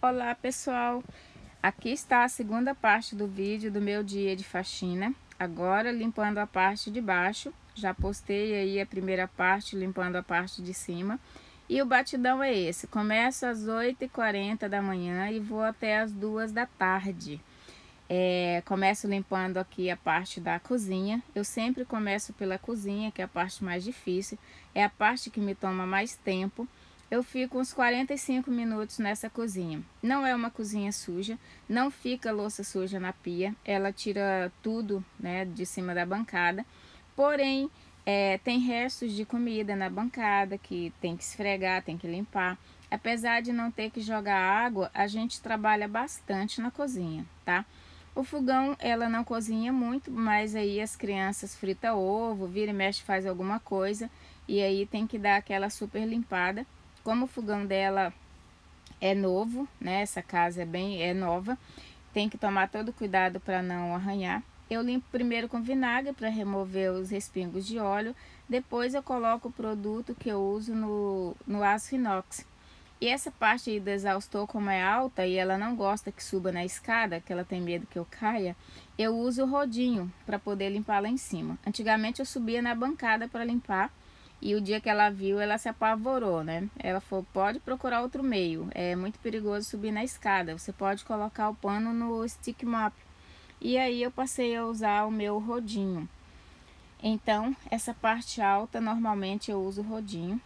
Olá pessoal, aqui está a segunda parte do vídeo do meu dia de faxina. Agora limpando a parte de baixo, já postei aí a primeira parte limpando a parte de cima. E o batidão é esse, começo às 8h40 da manhã e vou até às 2 da tarde. Começo limpando aqui a parte da cozinha. Eu sempre começo pela cozinha, que é a parte mais difícil, é a parte que me toma mais tempo. Eu fico uns 45 minutos nessa cozinha. Não é uma cozinha suja, não fica louça suja na pia, ela tira tudo, né, de cima da bancada. Porém, tem restos de comida na bancada que tem que esfregar, tem que limpar. Apesar de não ter que jogar água, a gente trabalha bastante na cozinha, tá? O fogão, ela não cozinha muito, mas aí as crianças fritam ovo, vira e mexe faz alguma coisa, e aí tem que dar aquela super limpada. Como o fogão dela é novo, né? Essa casa é nova, tem que tomar todo cuidado para não arranhar. Eu limpo primeiro com vinagre para remover os respingos de óleo, depois eu coloco o produto que eu uso no aço inox. E essa parte aí do exaustor, como é alta e ela não gosta que suba na escada, que ela tem medo que eu caia, eu uso o rodinho para poder limpar lá em cima. Antigamente eu subia na bancada para limpar, e o dia que ela viu, ela se apavorou, né? Ela falou, pode procurar outro meio, é muito perigoso subir na escada, você pode colocar o pano no stick mop. E aí eu passei a usar o meu rodinho. Então, essa parte alta, normalmente eu uso o rodinho.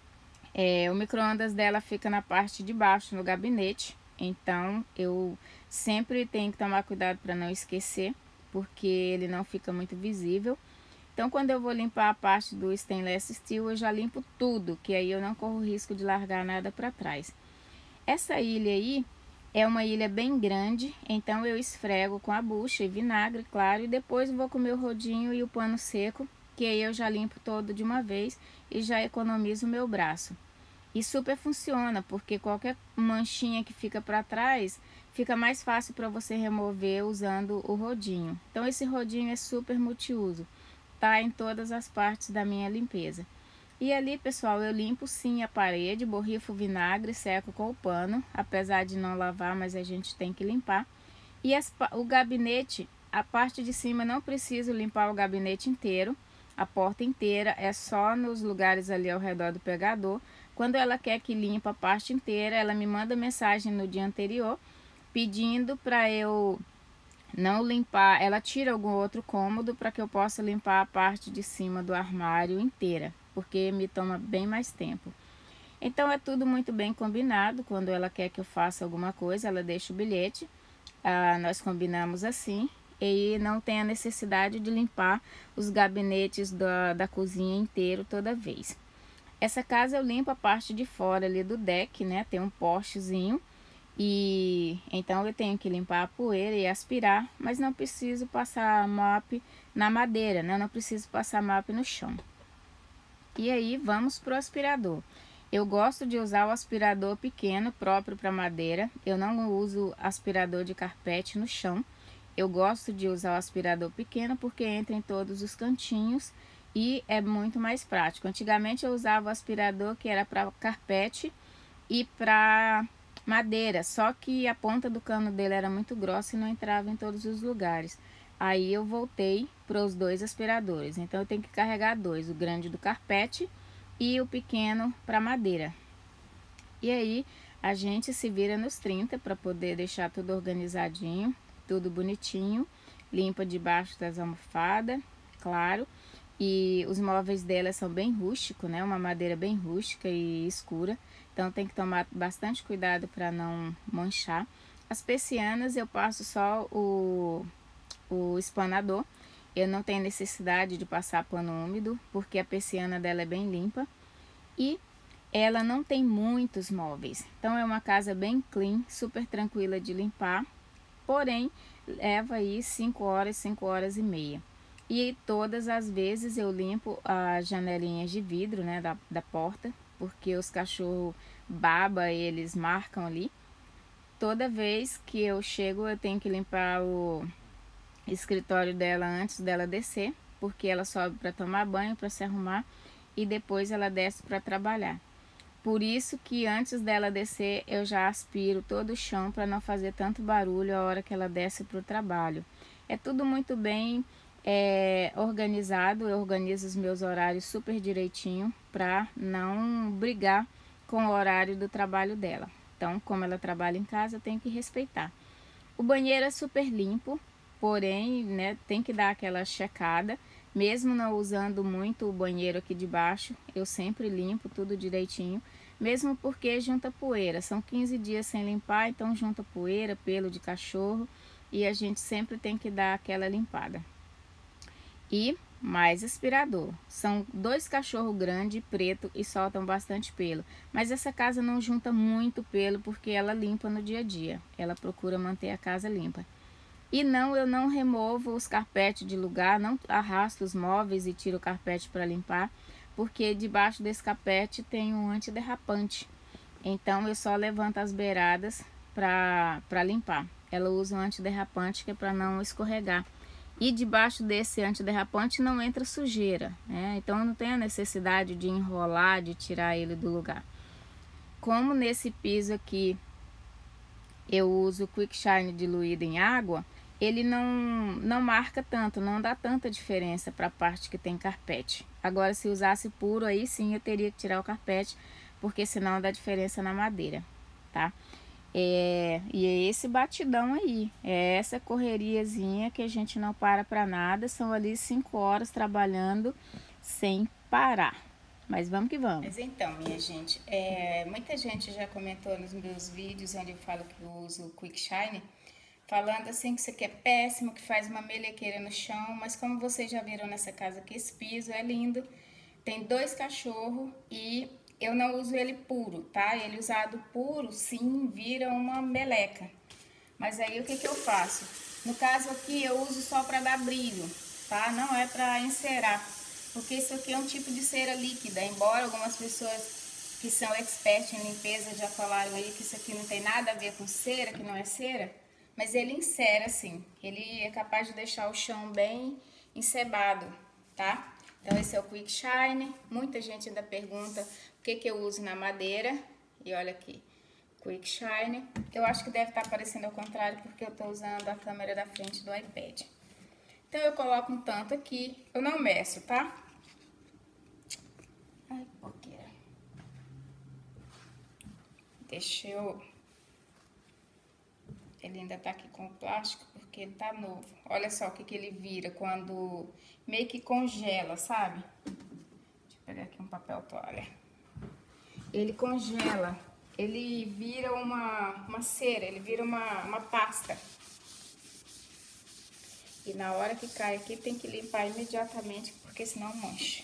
O micro-ondas dela fica na parte de baixo, no gabinete. Então, eu sempre tenho que tomar cuidado para não esquecer, porque ele não fica muito visível. Então, quando eu vou limpar a parte do stainless steel, eu já limpo tudo, que aí eu não corro risco de largar nada para trás. Essa ilha aí é uma ilha bem grande, então eu esfrego com a bucha e vinagre, claro, e depois vou com o meu rodinho e o pano seco, que aí eu já limpo todo de uma vez e já economizo o meu braço. E super funciona, porque qualquer manchinha que fica para trás, fica mais fácil para você remover usando o rodinho. Então esse rodinho é super multiuso, tá em todas as partes da minha limpeza. E ali, pessoal, eu limpo sim a parede, borrifo vinagre, seco com o pano, apesar de não lavar, mas a gente tem que limpar. E o gabinete, a parte de cima não preciso limpar o gabinete inteiro, a porta inteira, é só nos lugares ali ao redor do pegador. Quando ela quer que limpe a parte inteira, ela me manda mensagem no dia anterior, pedindo para eu não limpar, ela tira algum outro cômodo para que eu possa limpar a parte de cima do armário inteira, porque me toma bem mais tempo. Então é tudo muito bem combinado. Quando ela quer que eu faça alguma coisa, ela deixa o bilhete, nós combinamos assim, e não tem a necessidade de limpar os gabinetes da cozinha inteiro toda vez. Essa casa eu limpo a parte de fora ali do deck, né? Tem um postezinho, e então eu tenho que limpar a poeira e aspirar, mas não preciso passar mop na madeira, né? Não preciso passar mop no chão. E aí vamos pro aspirador. Eu gosto de usar o aspirador pequeno próprio para madeira. Eu não uso aspirador de carpete no chão. Eu gosto de usar o aspirador pequeno porque entra em todos os cantinhos e é muito mais prático. Antigamente eu usava o aspirador que era para carpete e para madeira, só que a ponta do cano dele era muito grossa e não entrava em todos os lugares. Aí eu voltei para os dois aspiradores, então eu tenho que carregar dois, o grande do carpete e o pequeno para madeira. E aí a gente se vira nos 30 para poder deixar tudo organizadinho, tudo bonitinho, limpa debaixo das almofadas, claro. E os móveis dela são bem rústicos, né? Uma madeira bem rústica e escura. Então tem que tomar bastante cuidado para não manchar. As persianas eu passo só o espanador. Eu não tenho necessidade de passar pano úmido, porque a persiana dela é bem limpa. E ela não tem muitos móveis. Então é uma casa bem clean, super tranquila de limpar. Porém, leva aí 5 horas, 5 horas e meia. E todas as vezes eu limpo as janelinhas de vidro, né, da porta, porque os cachorros baba e eles marcam ali. Toda vez que eu chego eu tenho que limpar o escritório dela antes dela descer, porque ela sobe para tomar banho, para se arrumar e depois ela desce para trabalhar. Por isso que antes dela descer, eu já aspiro todo o chão para não fazer tanto barulho a hora que ela desce para o trabalho. É tudo muito bem organizado, eu organizo os meus horários super direitinho para não brigar com o horário do trabalho dela. Então, como ela trabalha em casa, eu tenho que respeitar. O banheiro é super limpo, porém, né, tem que dar aquela checada. Mesmo não usando muito o banheiro aqui de baixo, eu sempre limpo tudo direitinho. Mesmo porque junta poeira, são 15 dias sem limpar, então junta poeira, pelo de cachorro. E a gente sempre tem que dar aquela limpada. E mais aspirador. São 2 cachorros grandes, preto, e soltam bastante pelo. Mas essa casa não junta muito pelo porque ela limpa no dia a dia. Ela procura manter a casa limpa. E não, eu não removo os carpetes de lugar, não arrasto os móveis e tiro o carpete para limpar, porque debaixo desse carpete tem um antiderrapante. Então eu só levanto as beiradas para limpar. Ela usa um antiderrapante que é para não escorregar. E debaixo desse antiderrapante não entra sujeira, né? Então eu não tenho a necessidade de enrolar, de tirar ele do lugar. Como nesse piso aqui eu uso o Quick Shine diluído em água, ele não marca tanto, não dá tanta diferença para a parte que tem carpete. Agora, se usasse puro, aí sim eu teria que tirar o carpete, porque senão dá diferença na madeira, tá? E é esse batidão aí, é essa correriazinha que a gente não para nada, são ali 5 horas trabalhando sem parar. Mas vamos que vamos. Mas então, minha gente, muita gente já comentou nos meus vídeos onde eu falo que eu uso o Quick Shine, falando assim que isso aqui é péssimo, que faz uma melequeira no chão, mas como vocês já viram nessa casa aqui, esse piso é lindo. Tem 2 cachorros e eu não uso ele puro, tá? Ele usado puro, sim, vira uma meleca. Mas aí o que que eu faço? No caso aqui eu uso só para dar brilho, tá? Não é para encerar, porque isso aqui é um tipo de cera líquida, embora algumas pessoas que são expert em limpeza já falaram aí que isso aqui não tem nada a ver com cera, que não é cera. Mas ele encera assim, ele é capaz de deixar o chão bem encebado, tá? Então esse é o Quick Shine. Muita gente ainda pergunta o que que eu uso na madeira. E olha aqui, Quick Shine. Eu acho que deve estar aparecendo ao contrário porque eu estou usando a câmera da frente do iPad. Então eu coloco um tanto aqui, eu não meço, tá? Ai, poqueira. Deixa eu... Ele ainda tá aqui com o plástico porque ele tá novo. Olha só o que que ele vira quando meio que congela, sabe? Deixa eu pegar aqui um papel toalha. Ele congela, ele vira uma cera, ele vira uma pasta. E na hora que cai aqui tem que limpar imediatamente porque senão mancha.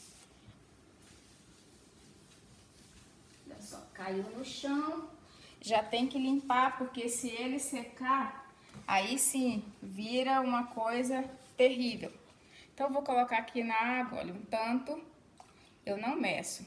Olha só, caiu no chão. Já tem que limpar, porque se ele secar, aí sim, vira uma coisa terrível. Então, eu vou colocar aqui na água, olha, um tanto, eu não meço.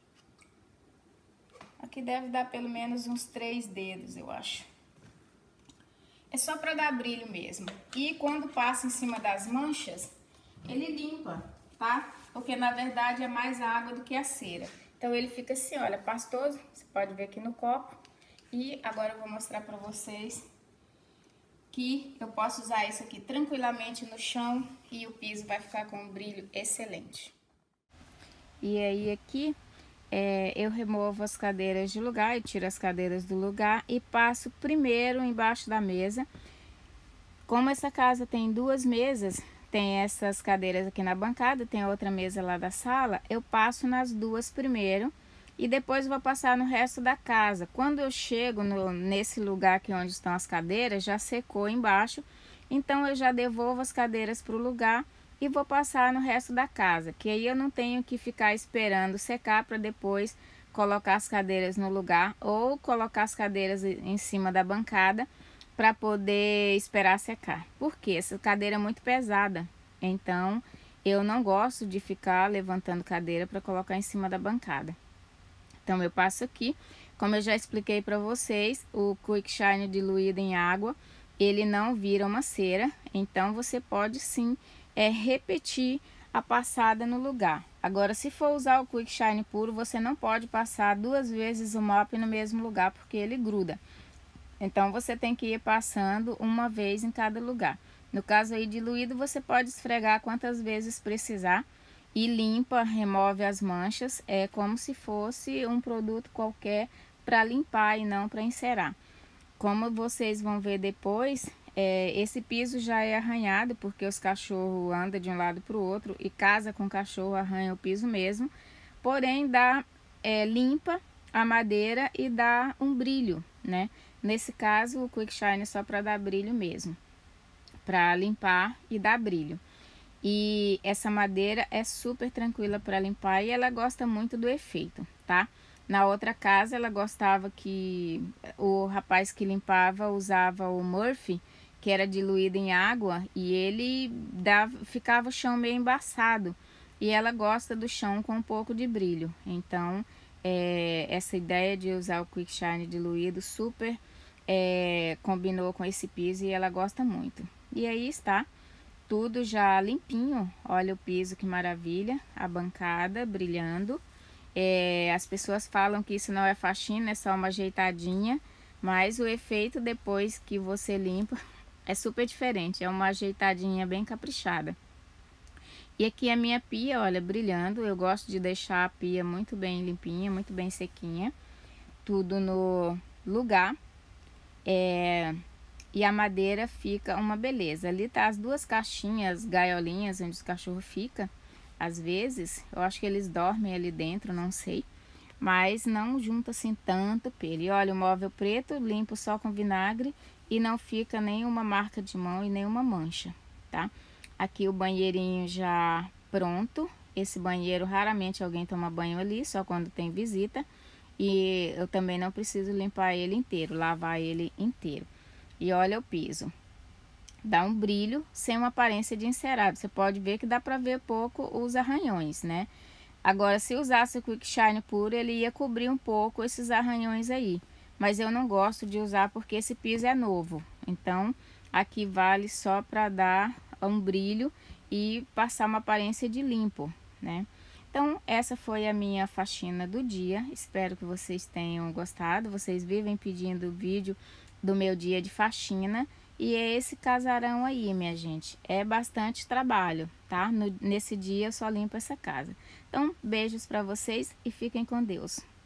Aqui deve dar pelo menos uns 3 dedos, eu acho. É só para dar brilho mesmo. E quando passa em cima das manchas, ele limpa, tá? Porque, na verdade, é mais água do que a cera. Então, ele fica assim, olha, pastoso, você pode ver aqui no copo. E agora eu vou mostrar para vocês que eu posso usar isso aqui tranquilamente no chão e o piso vai ficar com um brilho excelente. E aí aqui eu removo as cadeiras de lugar, eu tiro as cadeiras do lugar e passo primeiro embaixo da mesa. Como essa casa tem 2 mesas, tem essas cadeiras aqui na bancada, tem outra mesa lá da sala, eu passo nas 2 primeiro. E depois vou passar no resto da casa. Quando eu chego nesse lugar aqui onde estão as cadeiras, já secou embaixo. Então eu já devolvo as cadeiras para o lugar e vou passar no resto da casa. Que aí eu não tenho que ficar esperando secar para depois colocar as cadeiras no lugar. Ou colocar as cadeiras em cima da bancada para poder esperar secar. Porque essa cadeira é muito pesada. Então eu não gosto de ficar levantando cadeira para colocar em cima da bancada. Então, eu passo aqui, como eu já expliquei para vocês, o Quick Shine diluído em água, ele não vira uma cera, então você pode sim repetir a passada no lugar. Agora, se for usar o Quick Shine puro, você não pode passar 2 vezes o mop no mesmo lugar, porque ele gruda. Então, você tem que ir passando uma vez em cada lugar. No caso aí diluído, você pode esfregar quantas vezes precisar e limpa, remove as manchas. É como se fosse um produto qualquer para limpar e não para encerar. Como vocês vão ver depois, esse piso já é arranhado, porque os cachorros andam de um lado para o outro e casa com cachorro arranha o piso mesmo. Porém, limpa a madeira e dá um brilho, né? Nesse caso, o Quick Shine é só para dar brilho mesmo, para limpar e dar brilho. E essa madeira é super tranquila para limpar e ela gosta muito do efeito, tá? Na outra casa ela gostava que o rapaz que limpava usava o Murphy, que era diluído em água, e ele ficava o chão meio embaçado. E ela gosta do chão com um pouco de brilho. Então, essa ideia de usar o Quick Shine diluído super combinou com esse piso e ela gosta muito. E aí está tudo já limpinho. Olha o piso, que maravilha, a bancada brilhando. As pessoas falam que isso não é faxina, é só uma ajeitadinha, mas o efeito depois que você limpa é super diferente, é uma ajeitadinha bem caprichada. E aqui a minha pia, olha, brilhando. Eu gosto de deixar a pia muito bem limpinha, muito bem sequinha, tudo no lugar. E a madeira fica uma beleza. Ali tá as 2 caixinhas, gaiolinhas, onde os cachorros ficam. Às vezes, eu acho que eles dormem ali dentro, não sei. Mas não junta assim tanto pelo. E olha, o móvel preto, limpo só com vinagre e não fica nenhuma marca de mão e nenhuma mancha, tá? Aqui o banheirinho já pronto. Esse banheiro, raramente alguém toma banho ali, só quando tem visita. E eu também não preciso limpar ele inteiro, lavar ele inteiro. E olha o piso. Dá um brilho sem uma aparência de encerado. Você pode ver que dá pra ver pouco os arranhões, né? Agora, se usasse o Quick Shine puro, ele ia cobrir um pouco esses arranhões aí. Mas eu não gosto de usar porque esse piso é novo. Então, aqui vale só para dar um brilho e passar uma aparência de limpo, né? Então, essa foi a minha faxina do dia. Espero que vocês tenham gostado. Vocês vivem pedindo vídeo do meu dia de faxina. E é esse casarão aí, minha gente. É bastante trabalho, tá? Nesse dia eu só limpo essa casa. Então, beijos para vocês e fiquem com Deus.